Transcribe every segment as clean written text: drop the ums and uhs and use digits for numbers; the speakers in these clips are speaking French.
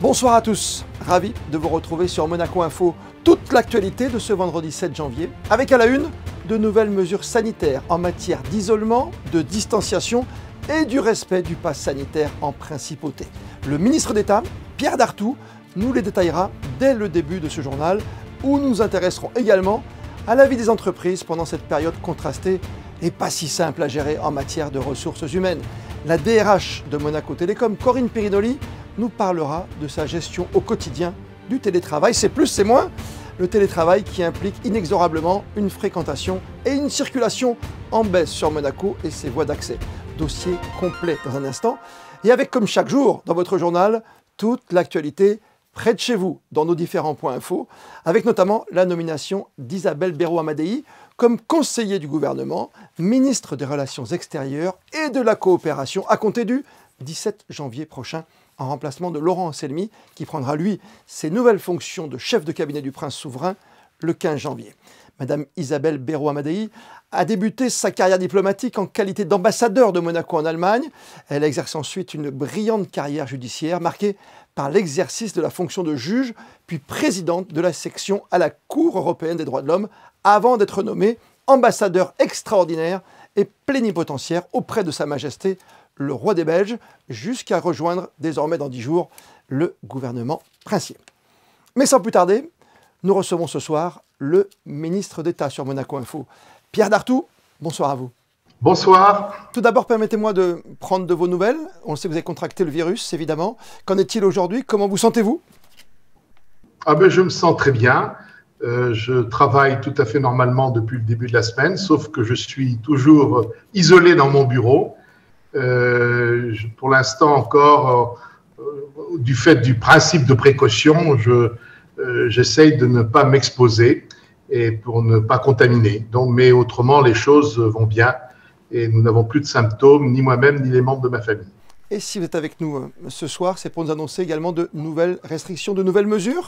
Bonsoir à tous, ravi de vous retrouver sur Monaco Info. Toute l'actualité de ce vendredi 7 janvier, avec à la une de nouvelles mesures sanitaires en matière d'isolement, de distanciation et du respect du pass sanitaire en principauté. Le ministre d'État, Pierre Dartout, nous les détaillera dès le début de ce journal, où nous nous intéresserons également à la vie des entreprises pendant cette période contrastée et pas si simple à gérer en matière de ressources humaines. La DRH de Monaco Télécom, Corinne Pirinoli, nous parlera de sa gestion au quotidien du télétravail. C'est plus, c'est moins. Le télétravail qui implique inexorablement une fréquentation et une circulation en baisse sur Monaco et ses voies d'accès. Dossier complet dans un instant. Et avec, comme chaque jour dans votre journal, toute l'actualité près de chez vous, dans nos différents points info, avec notamment la nomination d'Isabelle Béroux-Amadei comme conseiller du gouvernement, ministre des Relations extérieures et de la coopération à compter du 17 janvier prochain, en remplacement de Laurent Anselmi, qui prendra, lui, ses nouvelles fonctions de chef de cabinet du prince souverain le 15 janvier. Madame Isabelle Béroux-Amadei a débuté sa carrière diplomatique en qualité d'ambassadeur de Monaco en Allemagne. Elle exerce ensuite une brillante carrière judiciaire marquée par l'exercice de la fonction de juge, puis présidente de la section à la Cour européenne des droits de l'homme, avant d'être nommée ambassadeur extraordinaire et plénipotentiaire auprès de Sa Majesté le roi des Belges, jusqu'à rejoindre désormais dans 10 jours le gouvernement princier. Mais sans plus tarder, nous recevons ce soir le ministre d'État sur Monaco Info, Pierre Dartout. Bonsoir à vous. Bonsoir. Tout d'abord, permettez-moi de prendre de vos nouvelles. On sait que vous avez contracté le virus, évidemment. Qu'en est-il aujourd'hui? Comment vous sentez-vous? Je me sens très bien. Je travaille tout à fait normalement depuis le début de la semaine, sauf que je suis toujours isolé dans mon bureau. Pour l'instant encore, du fait du principe de précaution, j'essaye de ne pas m'exposer et pour ne pas contaminer. Mais autrement, les choses vont bien et nous n'avons plus de symptômes, ni moi-même, ni les membres de ma famille. Et si vous êtes avec nous ce soir, c'est pour nous annoncer également de nouvelles restrictions, de nouvelles mesures?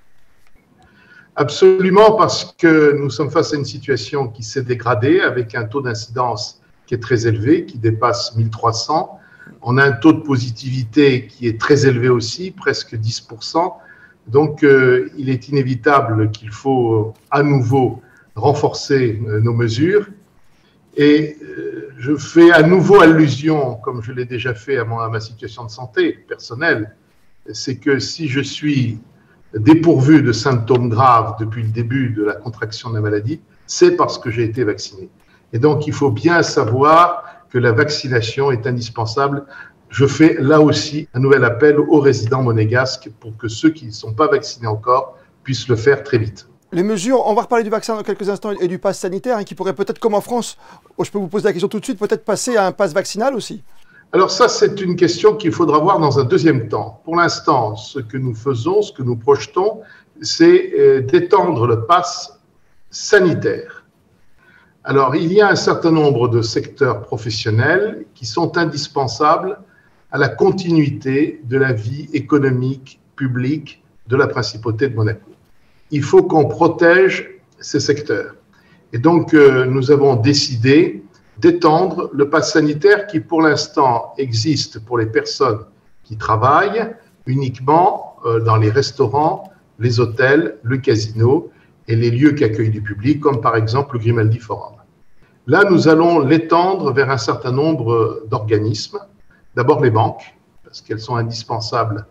Absolument, parce que nous sommes face à une situation qui s'est dégradée avec un taux d'incidence qui est très élevé, qui dépasse 1300. On a un taux de positivité qui est très élevé aussi, presque 10%. Donc, il est inévitable qu'il faut à nouveau renforcer nos mesures. Et je fais à nouveau allusion, comme je l'ai déjà fait à ma situation de santé personnelle, c'est que si je suis dépourvu de symptômes graves depuis le début de la contraction de la maladie, c'est parce que j'ai été vacciné. Et donc, il faut bien savoir que la vaccination est indispensable. Je fais là aussi un nouvel appel aux résidents monégasques pour que ceux qui ne sont pas vaccinés encore puissent le faire très vite. Les mesures, on va reparler du vaccin dans quelques instants et du pass sanitaire, qui pourrait peut-être, comme en France, je peux vous poser la question tout de suite, peut-être passer à un pass vaccinal aussi. Alors ça, c'est une question qu'il faudra voir dans un deuxième temps. Pour l'instant, ce que nous faisons, ce que nous projetons, c'est d'étendre le pass sanitaire. Alors, il y a un certain nombre de secteurs professionnels qui sont indispensables à la continuité de la vie économique publique de la principauté de Monaco. Il faut qu'on protège ces secteurs. Et donc, nous avons décidé d'étendre le pass sanitaire qui, pour l'instant, existe pour les personnes qui travaillent uniquement dans les restaurants, les hôtels, le casino et les lieux qui accueillent du public, comme par exemple le Grimaldi Forum. Là, nous allons l'étendre vers un certain nombre d'organismes. D'abord les banques, parce qu'elles sont indispensables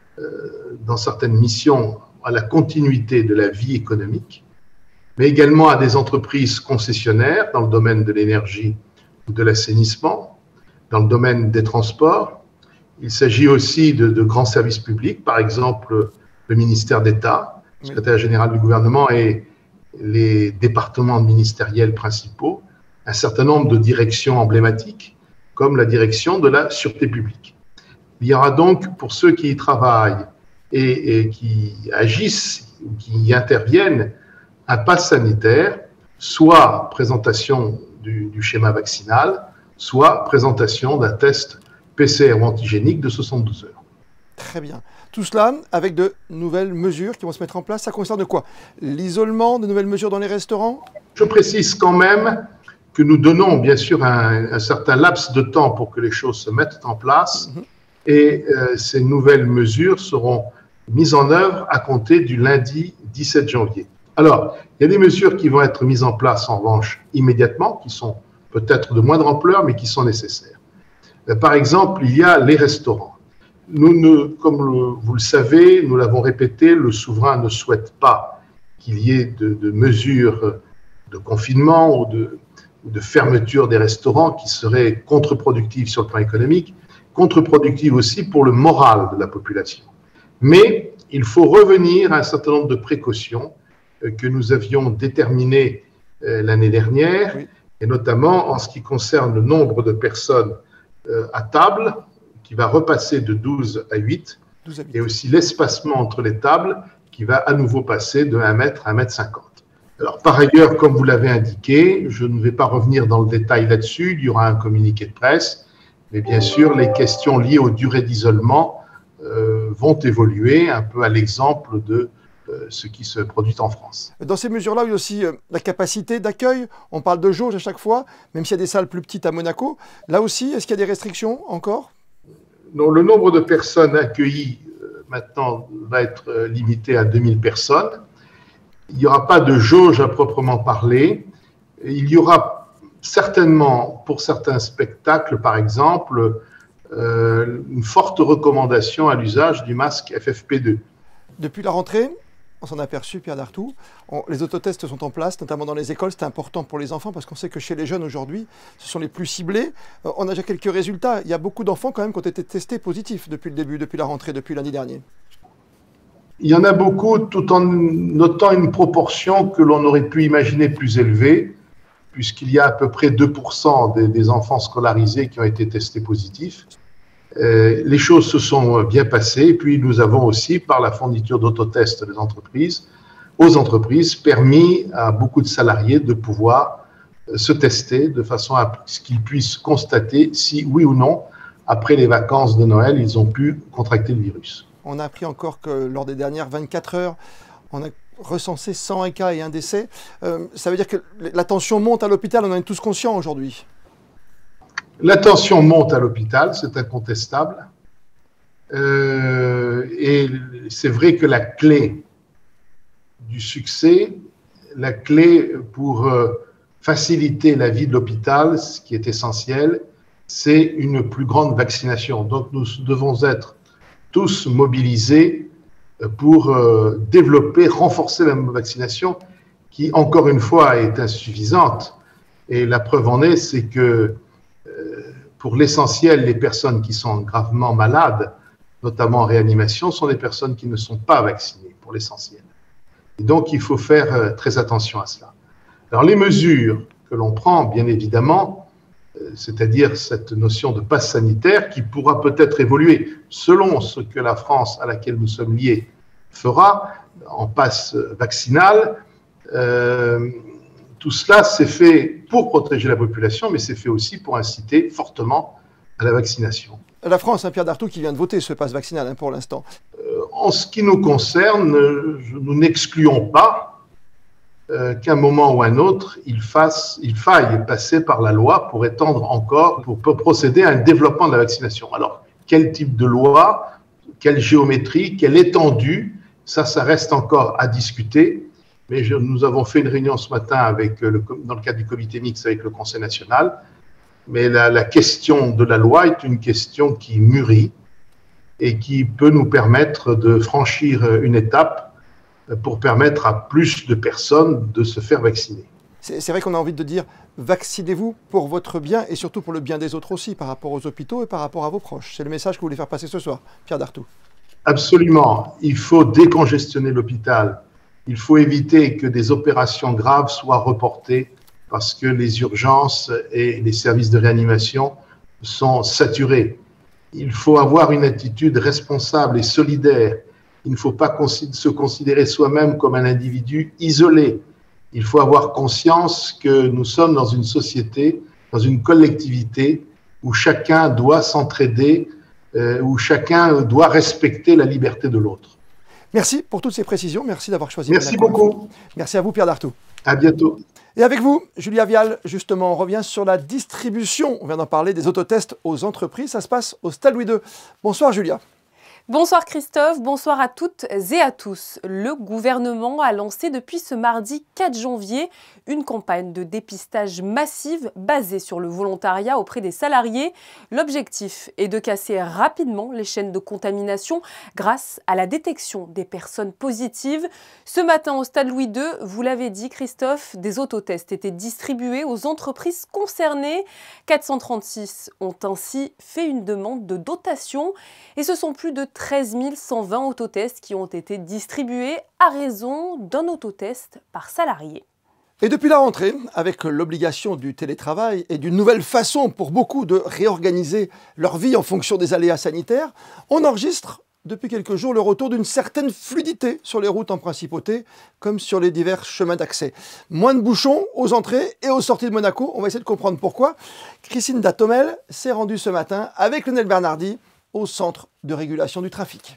dans certaines missions à la continuité de la vie économique, mais également à des entreprises concessionnaires dans le domaine de l'énergie ou de l'assainissement, dans le domaine des transports. Il s'agit aussi de grands services publics, par exemple le ministère d'État, le secrétaire général du gouvernement et les départements ministériels principaux, un certain nombre de directions emblématiques, comme la direction de la sûreté publique. Il y aura donc, pour ceux qui y travaillent et qui agissent ou qui y interviennent, un pass sanitaire, soit présentation du schéma vaccinal, soit présentation d'un test PCR ou antigénique de 72 heures. Très bien. Tout cela avec de nouvelles mesures qui vont se mettre en place. Ça concerne quoi? L'isolement, de nouvelles mesures dans les restaurants? Je précise quand même que nous donnons bien sûr un certain laps de temps pour que les choses se mettent en place. Et ces nouvelles mesures seront mises en œuvre à compter du lundi 17 janvier. Alors, il y a des mesures qui vont être mises en place en revanche immédiatement, qui sont peut-être de moindre ampleur, mais qui sont nécessaires. Par exemple, il y a les restaurants. Comme vous le savez, nous l'avons répété, le souverain ne souhaite pas qu'il y ait de mesures de confinement ou de fermeture des restaurants qui seraient contre-productives sur le plan économique, contre-productives aussi pour le moral de la population. Mais il faut revenir à un certain nombre de précautions que nous avions déterminées l'année dernière, oui, et notamment en ce qui concerne le nombre de personnes à table, qui va repasser de 12 à 8, et aussi l'espacement entre les tables, qui va à nouveau passer de 1 mètre à 1 mètre 50. Alors, par ailleurs, comme vous l'avez indiqué, je ne vais pas revenir dans le détail là-dessus, il y aura un communiqué de presse, mais bien sûr, les questions liées aux durées d'isolement vont évoluer un peu à l'exemple de ce qui se produit en France. Dans ces mesures-là, il y a aussi la capacité d'accueil. On parle de jauge à chaque fois, même s'il y a des salles plus petites à Monaco. Là aussi, est-ce qu'il y a des restrictions encore? Non, le nombre de personnes accueillies maintenant va être limité à 2000 personnes. Il n'y aura pas de jauge à proprement parler. Il y aura certainement, pour certains spectacles, par exemple, une forte recommandation à l'usage du masque FFP2. Depuis la rentrée, on s'en a aperçu, Pierre Dartout, les autotests sont en place, notamment dans les écoles. C'est important pour les enfants parce qu'on sait que chez les jeunes aujourd'hui, ce sont les plus ciblés. On a déjà quelques résultats. Il y a beaucoup d'enfants quand même qui ont été testés positifs depuis le début, depuis la rentrée, depuis lundi dernier. Il y en a beaucoup, tout en notant une proportion que l'on aurait pu imaginer plus élevée, puisqu'il y a à peu près 2% des enfants scolarisés qui ont été testés positifs. Les choses se sont bien passées, et puis nous avons aussi, par la fourniture d'autotests aux entreprises, permis à beaucoup de salariés de pouvoir se tester de façon à ce qu'ils puissent constater si, oui ou non, après les vacances de Noël, ils ont pu contracter le virus. On a appris encore que lors des dernières 24 heures, on a recensé 101 cas et 1 décès. Ça veut dire que la tension monte à l'hôpital, on en est tous conscients aujourd'hui. La tension monte à l'hôpital, c'est incontestable. Et c'est vrai que la clé du succès, la clé pour faciliter la vie de l'hôpital, ce qui est essentiel, c'est une plus grande vaccination. Donc nous devons être tous mobilisés pour développer, renforcer la vaccination qui, encore une fois, est insuffisante. Et la preuve en est, c'est que pour l'essentiel, les personnes qui sont gravement malades, notamment en réanimation, sont des personnes qui ne sont pas vaccinées, pour l'essentiel. Et donc, il faut faire très attention à cela. Alors, les mesures que l'on prend, bien évidemment, c'est-à-dire cette notion de passe sanitaire qui pourra peut-être évoluer selon ce que la France, à laquelle nous sommes liés, fera en passe vaccinal. Tout cela, c'est fait pour protéger la population, mais c'est fait aussi pour inciter fortement à la vaccination. La France, Pierre Dartout, qui vient de voter ce passe vaccinal pour l'instant. En ce qui nous concerne, nous n'excluons pas qu'à un moment ou à un autre, il faille passer par la loi pour étendre encore, pour procéder à un développement de la vaccination. Alors, quel type de loi, quelle géométrie, quelle étendue, ça reste encore à discuter. Mais nous avons fait une réunion ce matin dans le cadre du comité mixte avec le Conseil national. Mais la question de la loi est une question qui mûrit et qui peut nous permettre de franchir une étape pour permettre à plus de personnes de se faire vacciner. C'est vrai qu'on a envie de dire vaccinez-vous pour votre bien et surtout pour le bien des autres aussi, par rapport aux hôpitaux et par rapport à vos proches. C'est le message que vous voulez faire passer ce soir, Pierre Dartout. Absolument. Il faut décongestionner l'hôpital. Il faut éviter que des opérations graves soient reportées parce que les urgences et les services de réanimation sont saturés. Il faut avoir une attitude responsable et solidaire. Il ne faut pas se considérer soi-même comme un individu isolé. Il faut avoir conscience que nous sommes dans une société, dans une collectivité où chacun doit s'entraider, où chacun doit respecter la liberté de l'autre. Merci pour toutes ces précisions. Merci d'avoir choisi. Merci beaucoup. Merci à vous, Pierre Dartout. À bientôt. Et avec vous, Julia Vial, justement, on revient sur la distribution. On vient d'en parler des autotests aux entreprises. Ça se passe au Stade Louis II. Bonsoir Julia. Bonsoir Christophe, bonsoir à toutes et à tous. Le gouvernement a lancé depuis ce mardi 4 janvier une campagne de dépistage massive basée sur le volontariat auprès des salariés. L'objectif est de casser rapidement les chaînes de contamination grâce à la détection des personnes positives. Ce matin au Stade Louis II, vous l'avez dit Christophe, des autotests étaient distribués aux entreprises concernées. 436 ont ainsi fait une demande de dotation et ce sont plus de 13 120 autotests qui ont été distribués à raison d'un autotest par salarié. Et depuis la rentrée, avec l'obligation du télétravail et d'une nouvelle façon pour beaucoup de réorganiser leur vie en fonction des aléas sanitaires, on enregistre depuis quelques jours le retour d'une certaine fluidité sur les routes en principauté, comme sur les divers chemins d'accès. Moins de bouchons aux entrées et aux sorties de Monaco. On va essayer de comprendre pourquoi. Christine Datomel s'est rendue ce matin avec Lionel Bernardi au centre de régulation du trafic.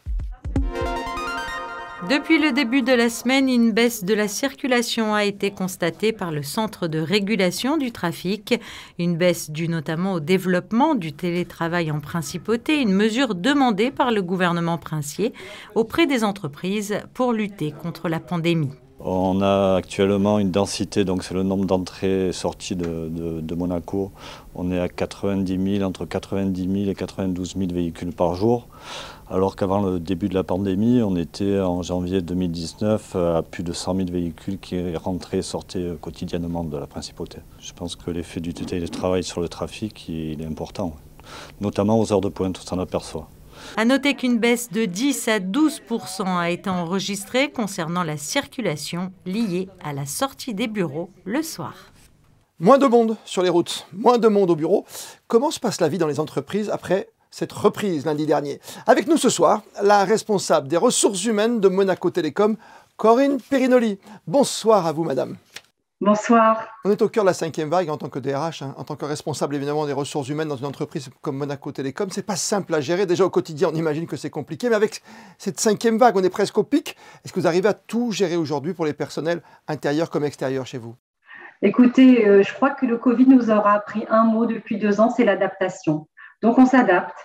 Depuis le début de la semaine, une baisse de la circulation a été constatée par le centre de régulation du trafic. Une baisse due notamment au développement du télétravail en principauté, une mesure demandée par le gouvernement princier auprès des entreprises pour lutter contre la pandémie. On a actuellement une densité, donc c'est le nombre d'entrées et sorties de Monaco. On est à 90 000, entre 90 000 et 92 000 véhicules par jour. Alors qu'avant le début de la pandémie, on était en janvier 2019 à plus de 100 000 véhicules qui rentraient et sortaient quotidiennement de la principauté. Je pense que l'effet du télétravail sur le trafic, il est important, notamment aux heures de pointe, on s'en aperçoit. À noter qu'une baisse de 10 à 12% a été enregistrée concernant la circulation liée à la sortie des bureaux le soir. Moins de monde sur les routes, moins de monde au bureau. Comment se passe la vie dans les entreprises après cette reprise lundi dernier? Avec nous ce soir, la responsable des ressources humaines de Monaco Télécom, Corinne Perinoli. Bonsoir à vous, madame. Bonsoir. On est au cœur de la 5e vague en tant que DRH, en tant que responsable évidemment des ressources humaines dans une entreprise comme Monaco Télécom. C'est pas simple à gérer. Déjà au quotidien, on imagine que c'est compliqué, mais avec cette 5e vague, on est presque au pic. Est-ce que vous arrivez à tout gérer aujourd'hui pour les personnels intérieurs comme extérieurs chez vous? Écoutez, je crois que le Covid nous aura appris un mot depuis 2 ans, c'est l'adaptation. Donc on s'adapte.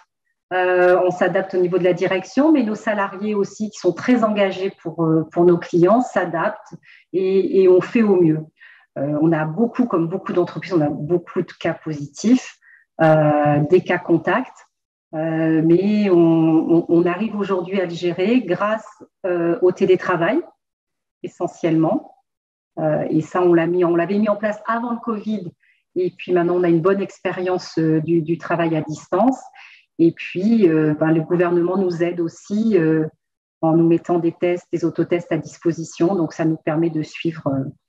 On s'adapte au niveau de la direction, mais nos salariés aussi, qui sont très engagés pour nos clients, s'adaptent et on fait au mieux. On a beaucoup, comme beaucoup d'entreprises, on a beaucoup de cas positifs, des cas contacts, mais on arrive aujourd'hui à le gérer grâce au télétravail, essentiellement. Et ça, on l'avait mis en place avant le Covid, et puis maintenant, on a une bonne expérience du travail à distance. Et puis, le gouvernement nous aide aussi en nous mettant des tests, des autotests à disposition. Donc, ça nous permet de suivre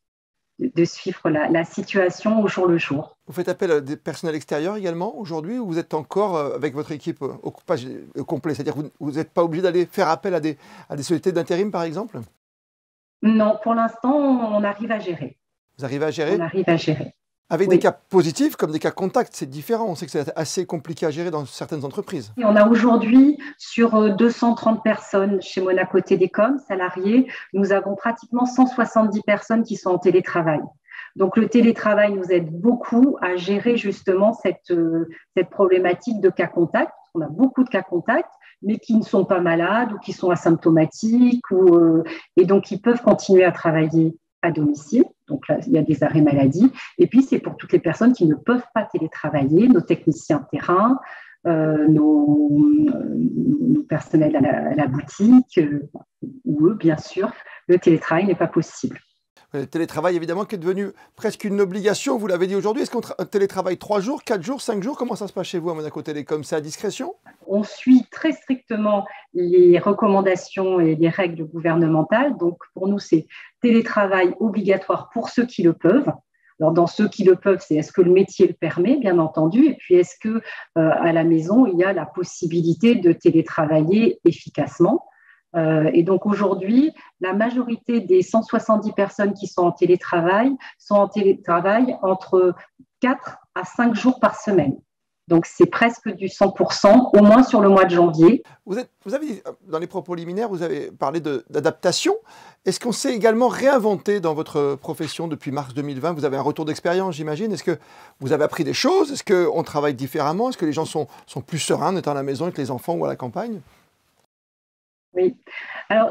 la situation au jour le jour. Vous faites appel à des personnels extérieurs également aujourd'hui ou vous êtes encore avec votre équipe au complet? C'est-à-dire que vous n'êtes pas obligé d'aller faire appel à des sociétés d'intérim, par exemple? Non, pour l'instant, on arrive à gérer. Vous arrivez à gérer? On arrive à gérer. Avec oui. Des cas positifs comme des cas contacts, c'est différent. On sait que c'est assez compliqué à gérer dans certaines entreprises. Et on a aujourd'hui, sur 230 personnes chez Monaco Télécom, salariés, nous avons pratiquement 170 personnes qui sont en télétravail. Donc, le télétravail nous aide beaucoup à gérer justement cette problématique de cas contacts. On a beaucoup de cas contacts, mais qui ne sont pas malades ou qui sont asymptomatiques et donc qui peuvent continuer à travailler à domicile. Donc là, il y a des arrêts maladie. Et puis, c'est pour toutes les personnes qui ne peuvent pas télétravailler, nos techniciens terrain, nos personnels à la boutique, où eux, bien sûr, le télétravail n'est pas possible. Le télétravail, évidemment, qui est devenu presque une obligation, vous l'avez dit aujourd'hui. Est-ce qu'on télétravaille 3 jours, 4 jours, 5 jours? Comment ça se passe chez vous à Monaco Télécom? C'est à discrétion? On suit très strictement les recommandations et les règles gouvernementales. Donc, pour nous, c'est télétravail obligatoire pour ceux qui le peuvent. Alors, dans ceux qui le peuvent, c'est est-ce que le métier le permet, bien entendu, et puis est-ce que à la maison, il y a la possibilité de télétravailler efficacement. Et donc aujourd'hui, la majorité des 170 personnes qui sont en télétravail entre 4 à 5 jours par semaine. Donc, c'est presque du 100%, au moins sur le mois de janvier. Vous avez, dans les propos liminaires, vous avez parlé d'adaptation. Est-ce qu'on s'est également réinventé dans votre profession depuis mars 2020? Vous avez un retour d'expérience, j'imagine. Est-ce que vous avez appris des choses? Est-ce qu'on travaille différemment? Est-ce que les gens sont plus sereins étant à la maison avec les enfants ou à la campagne? Oui, alors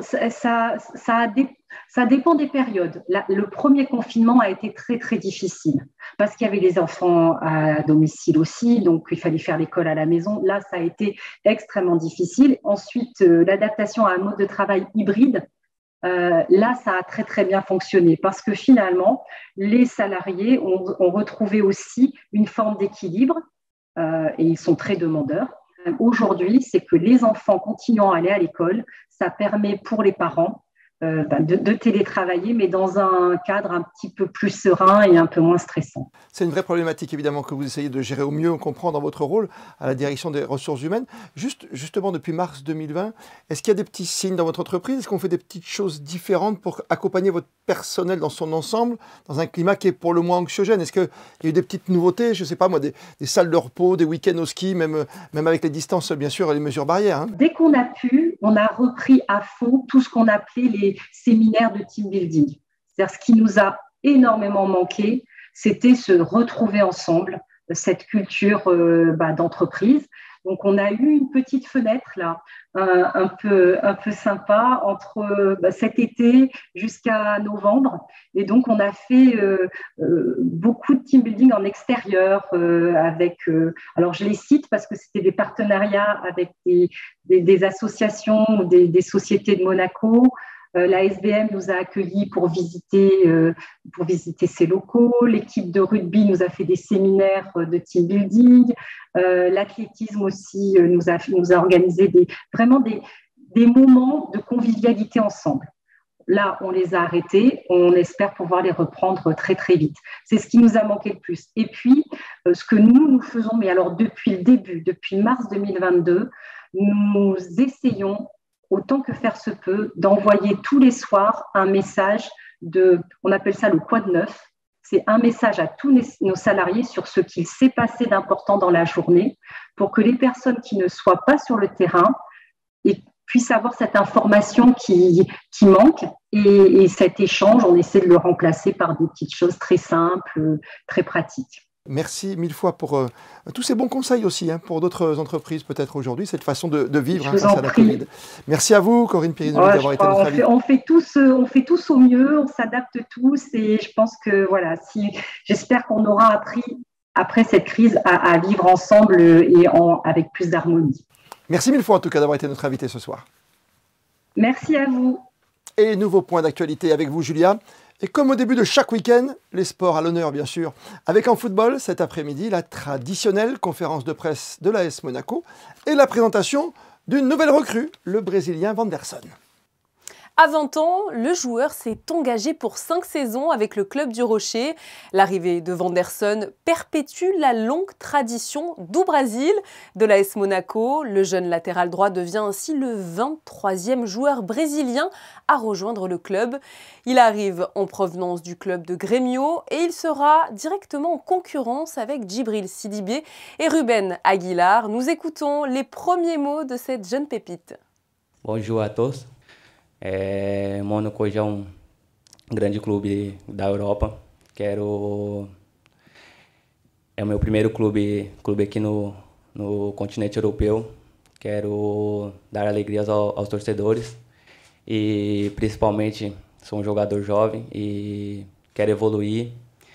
ça dépend des périodes. Le premier confinement a été très, très difficile parce qu'il y avait les enfants à domicile aussi, donc il fallait faire l'école à la maison. Là, ça a été extrêmement difficile. Ensuite, l'adaptation à un mode de travail hybride, là, ça a très, très bien fonctionné parce que finalement, les salariés ont retrouvé aussi une forme d'équilibre et ils sont très demandeurs. Aujourd'hui, c'est que les enfants continuant à aller à l'école, ça permet pour les parents de télétravailler, mais dans un cadre un petit peu plus serein et un peu moins stressant. C'est une vraie problématique, évidemment, que vous essayez de gérer au mieux, on comprend, dans votre rôle à la direction des ressources humaines. Justement, depuis mars 2020, est-ce qu'il y a des petits signes dans votre entreprise? Est-ce qu'on fait des petites choses différentes pour accompagner votre personnel dans son ensemble, dans un climat qui est pour le moins anxiogène? Est-ce qu'il y a eu des petites nouveautés, je ne sais pas moi, des salles de repos, des week-ends au ski, même avec les distances, bien sûr, et les mesures barrières, hein? Dès qu'on a pu, on a repris à fond tout ce qu'on appelait les séminaires de team building. C'est-à-dire, ce qui nous a énormément manqué, c'était se retrouver ensemble, cette culture d'entreprise. Donc, on a eu une petite fenêtre là, un peu sympa entre cet été jusqu'à novembre. Et donc, on a fait beaucoup de team building en extérieur avec. Alors, je les cite parce que c'était des partenariats avec des associations ou des sociétés de Monaco. La SBM nous a accueillis pour visiter ses locaux. L'équipe de rugby nous a fait des séminaires de team building. L'athlétisme aussi nous a organisé vraiment des moments de convivialité ensemble. Là, on les a arrêtés. On espère pouvoir les reprendre très, très vite. C'est ce qui nous a manqué le plus. Et puis, ce que nous faisons, mais alors depuis le début, depuis mars 2022, nous essayons autant que faire se peut, d'envoyer tous les soirs un message on appelle ça le quad neuf. C'est un message à tous nos salariés sur ce qu'il s'est passé d'important dans la journée pour que les personnes qui ne soient pas sur le terrain puissent avoir cette information qui manque et cet échange, on essaie de le remplacer par des petites choses très simples, très pratiques. Merci mille fois pour tous ces bons conseils aussi, hein, pour d'autres entreprises peut-être aujourd'hui, cette façon de vivre face à la Covid. Merci à vous, Corinne Pirinoli, d'avoir été notre invitée. On fait tous au mieux, on s'adapte tous et je pense que voilà, j'espère qu'on aura appris après cette crise à vivre ensemble et avec plus d'harmonie. Merci mille fois en tout cas d'avoir été notre invitée ce soir. Merci à vous. Et nouveau point d'actualité avec vous, Julia. Et comme au début de chaque week-end, les sports à l'honneur bien sûr. Avec en football, cet après-midi, la traditionnelle conférence de presse de l'AS Monaco et la présentation d'une nouvelle recrue, le Brésilien Wanderson. À 20 ans, le joueur s'est engagé pour 5 saisons avec le club du Rocher. L'arrivée de Wanderson perpétue la longue tradition du Brésil de l'AS Monaco. Le jeune latéral droit devient ainsi le 23e joueur brésilien à rejoindre le club. Il arrive en provenance du club de Grêmio et il sera directement en concurrence avec Djibril Sidibé et Ruben Aguilar. Nous écoutons les premiers mots de cette jeune pépite. Bonjour à tous. Mônaco já é grande clube da Europa. É o meu primeiro clube aqui no continente europeu. Quero dar alegrias aos torcedores e principalmente sou um jogador jovem e quero evoluir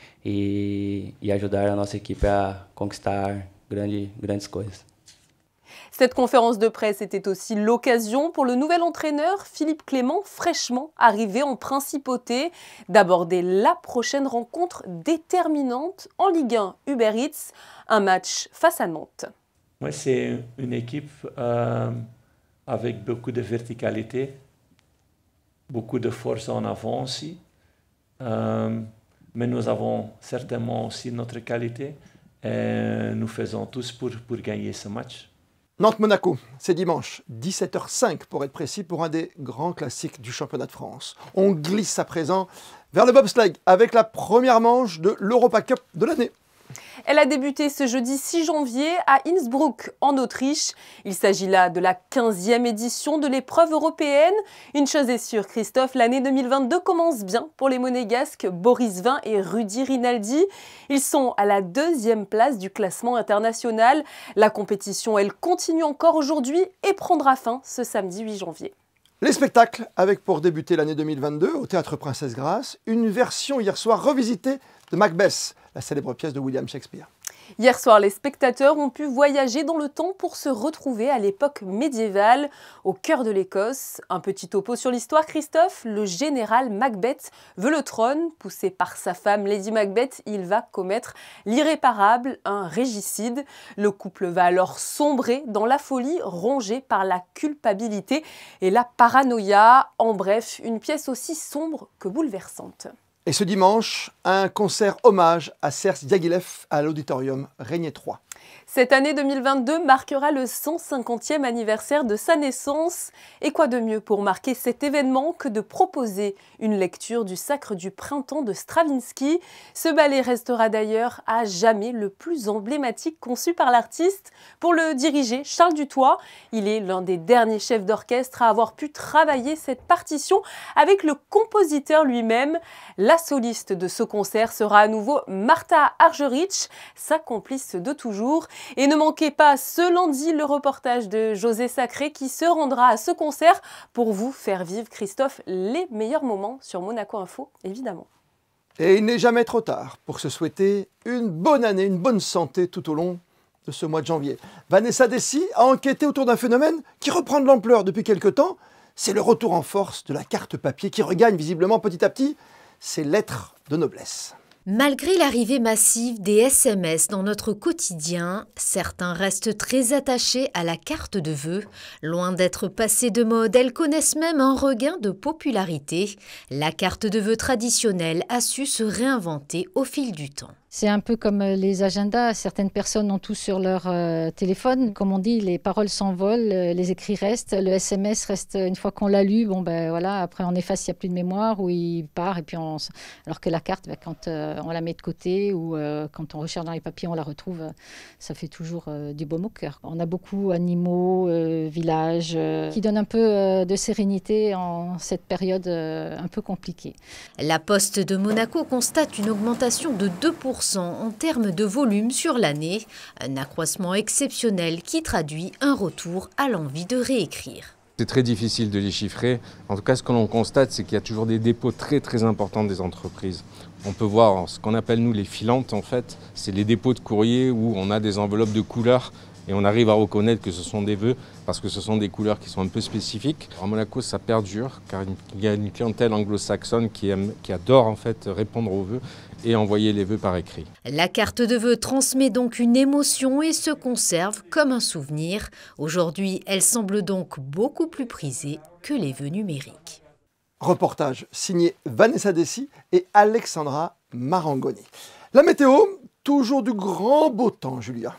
e ajudar a nossa equipe a conquistar grandes coisas. Cette conférence de presse était aussi l'occasion pour le nouvel entraîneur Philippe Clément, fraîchement arrivé en Principauté, d'aborder la prochaine rencontre déterminante en Ligue 1 Uber Eats, un match face à Nantes. Ouais, c'est une équipe avec beaucoup de verticalité, beaucoup de force en avant aussi, mais nous avons certainement aussi notre qualité et nous faisons tous pour gagner ce match. Nantes-Monaco, c'est dimanche, 17h05 pour être précis, pour un des grands classiques du championnat de France. On glisse à présent vers le bobsleigh avec la première manche de l'Europa Cup de l'année. Elle a débuté ce jeudi 6 janvier à Innsbruck, en Autriche. Il s'agit là de la 15e édition de l'épreuve européenne. Une chose est sûre, Christophe, l'année 2022 commence bien pour les Monégasques Boris Vian et Rudi Rinaldi. Ils sont à la 2e place du classement international. La compétition, elle continue encore aujourd'hui et prendra fin ce samedi 8 janvier. Les spectacles, avec pour débuter l'année 2022 au Théâtre Princesse Grace, une version hier soir revisitée de Macbeth, la célèbre pièce de William Shakespeare. Hier soir, les spectateurs ont pu voyager dans le temps pour se retrouver à l'époque médiévale, au cœur de l'Écosse. Un petit topo sur l'histoire, Christophe. Le général Macbeth veut le trône. Poussé par sa femme Lady Macbeth, il va commettre l'irréparable, un régicide. Le couple va alors sombrer dans la folie, rongé par la culpabilité et la paranoïa. En bref, une pièce aussi sombre que bouleversante. Et ce dimanche, un concert hommage à Serge Diaghilev à l'Auditorium Régnier 3. Cette année 2022 marquera le 150e anniversaire de sa naissance. Et quoi de mieux pour marquer cet événement que de proposer une lecture du Sacre du Printemps de Stravinsky. Ce ballet restera d'ailleurs à jamais le plus emblématique conçu par l'artiste. Pour le diriger, Charles Dutoit, il est l'un des derniers chefs d'orchestre à avoir pu travailler cette partition avec le compositeur lui-même. La soliste de ce concert sera à nouveau Martha Argerich, sa complice de toujours. Et ne manquez pas ce lundi le reportage de José Sacré qui se rendra à ce concert pour vous faire vivre, Christophe, les meilleurs moments sur Monaco Info, évidemment. Et il n'est jamais trop tard pour se souhaiter une bonne année, une bonne santé tout au long de ce mois de janvier. Vanessa Dessy a enquêté autour d'un phénomène qui reprend de l'ampleur depuis quelque temps. C'est le retour en force de la carte papier qui regagne visiblement petit à petit ses lettres de noblesse. Malgré l'arrivée massive des SMS dans notre quotidien, certains restent très attachés à la carte de vœux. Loin d'être passées de mode, elles connaissent même un regain de popularité. La carte de vœux traditionnelle a su se réinventer au fil du temps. C'est un peu comme les agendas, certaines personnes ont tout sur leur téléphone. Comme on dit, les paroles s'envolent, les écrits restent, le SMS reste, une fois qu'on l'a lu, bon ben voilà, après on efface, il n'y a plus de mémoire ou il part. Et puis alors que la carte, ben, quand on la met de côté ou quand on recherche dans les papiers, on la retrouve, ça fait toujours du baume au cœur. On a beaucoup d'animaux, villages, qui donnent un peu de sérénité en cette période un peu compliquée. La Poste de Monaco constate une augmentation de 2% en termes de volume sur l'année, un accroissement exceptionnel qui traduit un retour à l'envie de réécrire. C'est très difficile de les chiffrer. En tout cas, ce que l'on constate, c'est qu'il y a toujours des dépôts très importants des entreprises. On peut voir ce qu'on appelle nous les filantes, en fait. C'est les dépôts de courrier où on a des enveloppes de couleurs et on arrive à reconnaître que ce sont des vœux parce que ce sont des couleurs qui sont un peu spécifiques. À Monaco, ça perdure car il y a une clientèle anglo-saxonne qui adore en fait répondre aux vœux et envoyer les vœux par écrit. La carte de vœux transmet donc une émotion et se conserve comme un souvenir. Aujourd'hui, elle semble donc beaucoup plus prisée que les vœux numériques. Reportage signé Vanessa Dessy et Alexandra Marangoni. La météo, toujours du grand beau temps, Julia.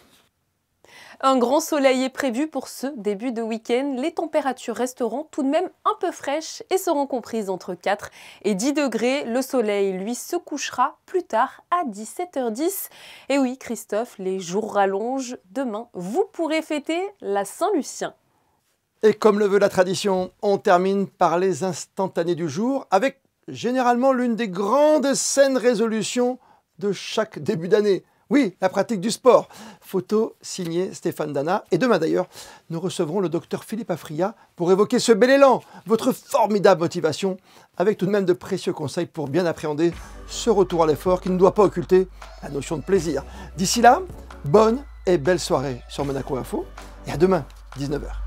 Un grand soleil est prévu pour ce début de week-end. Les températures resteront tout de même un peu fraîches et seront comprises entre 4 et 10 degrés. Le soleil, lui, se couchera plus tard à 17h10. Et oui, Christophe, les jours rallongent. Demain, vous pourrez fêter la Saint-Lucien. Et comme le veut la tradition, on termine par les instantanés du jour avec généralement l'une des grandes saines résolutions de chaque début d'année. Oui, la pratique du sport. Photo signée Stéphane Dana. Et demain d'ailleurs, nous recevrons le docteur Philippe Afria pour évoquer ce bel élan, votre formidable motivation, avec tout de même de précieux conseils pour bien appréhender ce retour à l'effort qui ne doit pas occulter la notion de plaisir. D'ici là, bonne et belle soirée sur Monaco Info et à demain, 19h.